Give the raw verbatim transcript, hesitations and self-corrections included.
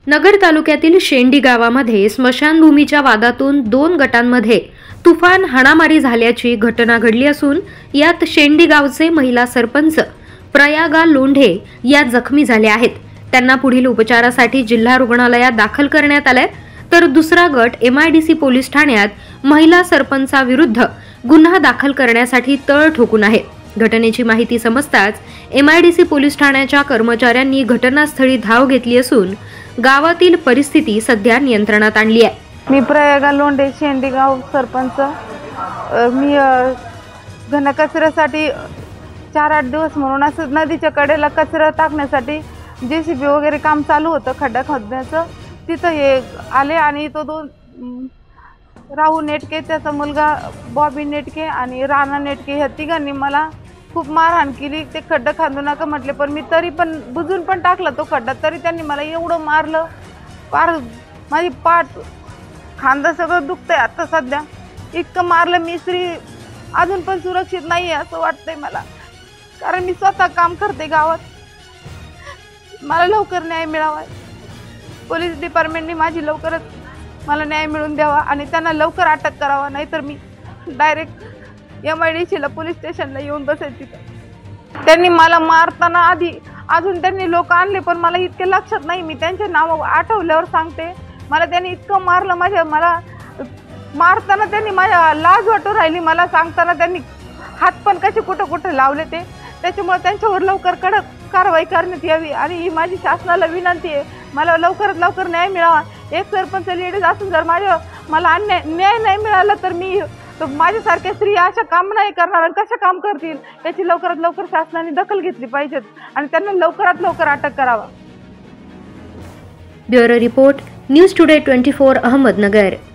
नगर तालुक्यातील शेंडी गावामध्ये स्मशानभूमीच्या वादातून दोन गटांमध्ये तुफान हाणामारी झाल्याची घटना घडली असून यात शेंडी गावचे महिला सरपंच प्रयागा लोंढे या जखमी झाल्या आहेत। त्यांना पुढील उपचारासाठी जिल्हा रुग्णालयात दाखल करण्यात आले, तर दुसरा गट एमआयडीसी पोलीस ठाण्यात महिला सरपंचाविरुद्ध गुन्हा दाखल करण्यासाठी तळ ठोकून आहे। घटनेची माहिती समजताच एमआयडीसी पोलीस ठाण्याच्या कर्मचाऱ्यांनी घटनास्थळी धाव घेतली असून गावातील परिस्थिती सध्या नियंत्रणात आणली आहे। मी प्रयागा लोंढे, शेंडी गाव सरपंच। मी घनकचऱ्यासाठी चार आठ दिवस म्हणून असं नदीच्या कडेला कचरा टाकण्यासाठी जेसीबी वगैरे काम चालू होतं खड्डा खोदण्याचं, तिथं हे आले आणि तो दोन राहू नेटके, त्याचा मुलगा बॉबी नेटके आणि राणा नेटके ह्या तिघांनी मला खूप मारहाण केली। ते खड्डा खांदू नका म्हटले, पण मी तरी पण बुजून पण टाकला तो खड्डा, तरी त्यांनी मला एवढं मारलं, पार माझी पाठ खांदा सगळं दुखतंय आता सध्या, इतकं मारलं। मी स्त्री अजून पण सुरक्षित नाही आहे असं वाटतंय मला, कारण मी स्वतः काम करते गावात, मला लवकर न्याय मिळावा। पोलीस डिपार्टमेंटने माझी लवकरच मला न्याय मिळवून द्यावा आणि त्यांना लवकर अटक करावा, नाहीतर मी डायरेक्ट एमआयडीसीला पोलीस स्टेशनला येऊन बसेल तिथं। त्यांनी मला मारताना आधी अजून त्यांनी लोक आणले, पण मला इतके लक्षात नाही, मी त्यांचे नाव आठवल्यावर सांगते। मला त्यांनी इतकं मारलं, माझ्या मला मारताना त्यांनी माझ्या लाज वाटू राहिली, मला सांगताना त्यांनी हात पण कसे कुठं कुठं लावले ते, त्याच्यामुळे त्यांच्यावर लवकर कडक कारवाई करण्यात यावी आणि ही माझी शासनाला विनंती आहे, मला लवकरात लवकर न्याय मिळावा। एक सरपंच लेडीज असून जर माझ्या मला अन्याय न्याय नाही मिळाला तर मी माझ्यासारख्या स्त्रिया अशा काम नाही करणार आणि कशा काम करतील, याची लवकरात लवकर शासनाने दखल घेतली पाहिजे आणि त्यांना लवकरात लवकर अटक करावा। Bureau report, news today twenty four, Ahmednagar.